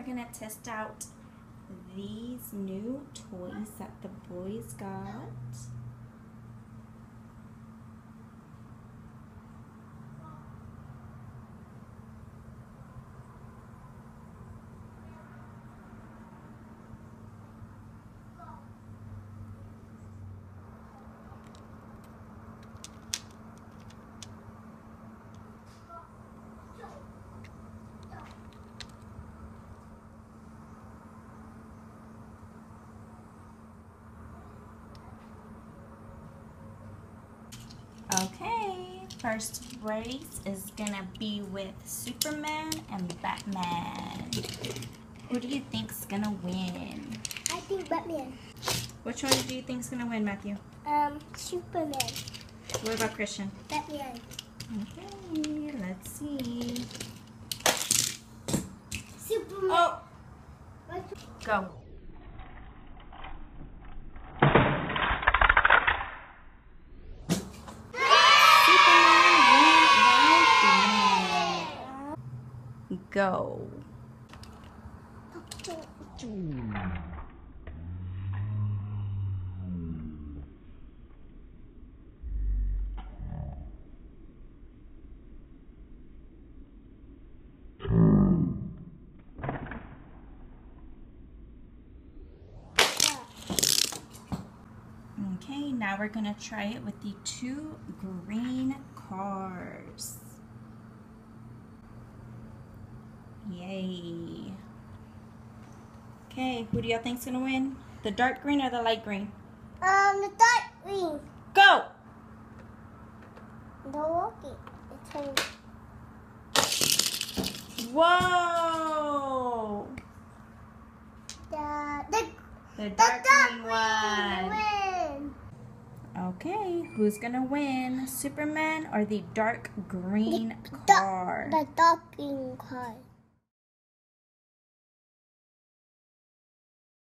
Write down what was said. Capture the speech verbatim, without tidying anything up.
going to test out these new toys that the boys got. Okay, first race is gonna be with Superman and Batman. Who do you think's gonna win? I think Batman. Which one do you think's gonna win, Matthew? Um, Superman. What about Christian? Batman. Okay, let's see. Superman. Oh! Go. Go. Okay, now we're gonna try it with the two green cars. Yay. Okay, who do y'all think's gonna win? The dark green or the light green? Um, the dark green. Go! The walkie. It's home. Whoa! The, the, The the dark, dark green green one. win. Okay, who's gonna win? Superman or the dark green The, car? the dark green car.